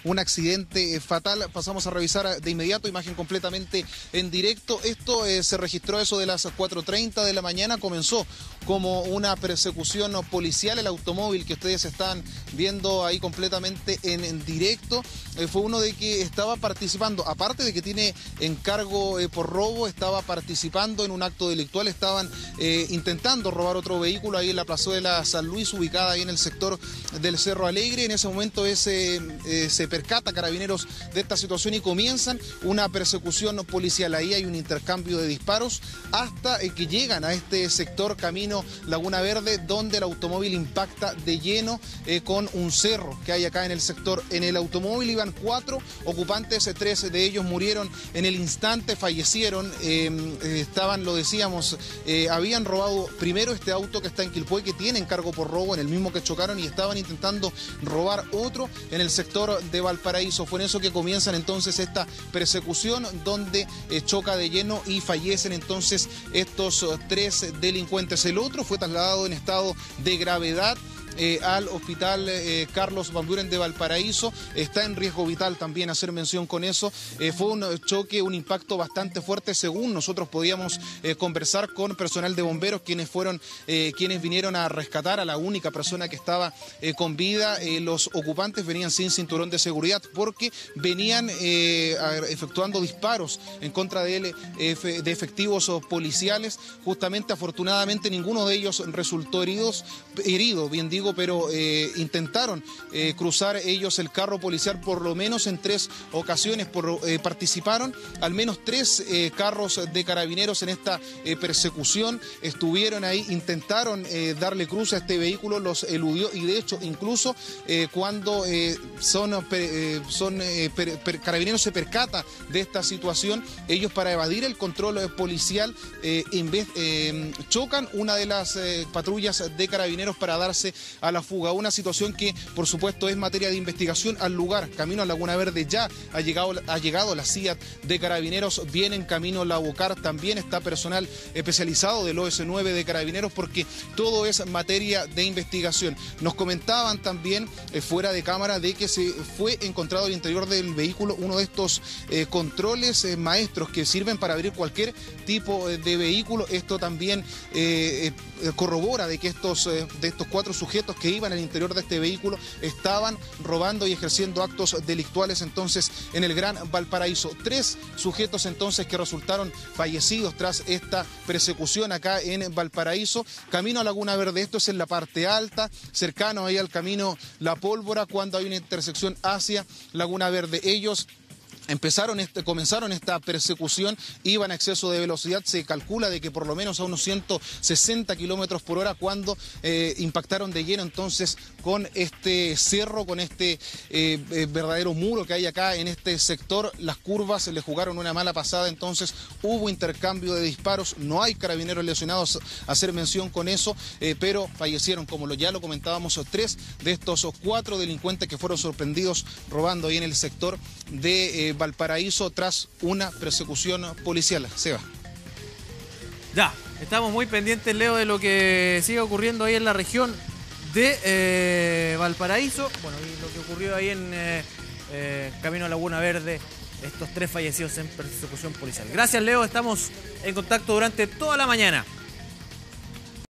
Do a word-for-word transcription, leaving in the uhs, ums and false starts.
un accidente fatal. Pasamos a revisar de inmediato, imagen completamente en directo. Esto eh, se registró eso de las cuatro treinta de la mañana, comenzó como una persecución policial. El automóvil que ustedes están viendo ahí completamente en, en directo eh, fue uno de que estaba participando, aparte de que tiene encargo eh, por robo, estaba participando en un acto delictual, estaban eh, intentando robar otro vehículo ahí en la plazuela San Luis, ubicada ahí en el sector del Cerro Alegre. En ese momento ese, eh, se percata Carabineros de esta situación y comienzan una persecución policial. Ahí hay un intercambio de disparos hasta eh, que llegan a este sector camino Laguna Verde, donde el automóvil impacta de lleno eh, con un cerro que hay acá en el sector. En el automóvil iban cuatro ocupantes, tres de ellos murieron en el instante, fallecieron. Eh, eh, estaban, lo decíamos, eh, habían robado primero este auto que está en Quilpué, que tiene encargo por robo, en el mismo que chocaron, y estaban intentando robar otro en el sector de Valparaíso. Fue en eso que comienzan entonces esta persecución, donde eh, choca de lleno y fallecen entonces estos uh, tres delincuentes. El otro fue trasladado en estado de gravedad Eh, al hospital eh, Carlos Van Buren de Valparaíso. Está en riesgo vital también, hacer mención con eso. Eh, fue un choque, un impacto bastante fuerte, según nosotros podíamos eh, conversar con personal de bomberos, quienes fueron, eh, quienes vinieron a rescatar a la única persona que estaba eh, con vida. Eh, los ocupantes venían sin cinturón de seguridad porque venían eh, efectuando disparos en contra de, él, eh, de efectivos policiales. Justamente, afortunadamente, ninguno de ellos resultó heridos, herido, bien digo, pero eh, intentaron eh, cruzar ellos el carro policial por lo menos en tres ocasiones. Por, eh, participaron al menos tres eh, carros de Carabineros en esta eh, persecución. Estuvieron ahí, intentaron eh, darle cruce a este vehículo, los eludió, y de hecho incluso eh, cuando eh, son, eh, son eh, per, per, Carabineros se percata de esta situación, ellos, para evadir el control policial, eh, en vez, eh, chocan una de las eh, patrullas de Carabineros para darse a la fuga. Una situación que, por supuesto, es materia de investigación. Al lugar, camino a Laguna Verde, ya ha llegado, ha llegado la C I A T de Carabineros, viene en camino a la Bocar, también está personal especializado del O S nueve de Carabineros, porque todo es materia de investigación. Nos comentaban también eh, fuera de cámara de que se fue encontrado al interior del vehículo uno de estos eh, controles eh, maestros que sirven para abrir cualquier tipo eh, de vehículo. Esto también eh, eh, corrobora de que estos, eh, de estos cuatro sujetos que iban al interior de este vehículo estaban robando y ejerciendo actos delictuales entonces en el Gran Valparaíso. Tres sujetos entonces que resultaron fallecidos tras esta persecución acá en Valparaíso. Camino a Laguna Verde, esto es en la parte alta, cercano ahí al camino La Pólvora, cuando hay una intersección hacia Laguna Verde. Ellos Empezaron este, comenzaron esta persecución, iban a exceso de velocidad, se calcula de que por lo menos a unos ciento sesenta kilómetros por hora, cuando eh, impactaron de lleno entonces con este cerro, con este eh, eh, verdadero muro que hay acá en este sector. Las curvas le jugaron una mala pasada, entonces hubo intercambio de disparos, no hay carabineros lesionados, hacer mención con eso, eh, pero fallecieron, como lo, ya lo comentábamos, tres de estos cuatro delincuentes que fueron sorprendidos robando ahí en el sector de eh, Valparaíso tras una persecución policial. Seba. Ya, estamos muy pendientes, Leo, de lo que sigue ocurriendo ahí en la región de eh, Valparaíso. Bueno, y lo que ocurrió ahí en eh, eh, Camino a Laguna Verde, estos tres fallecidos en persecución policial. Gracias, Leo, estamos en contacto durante toda la mañana.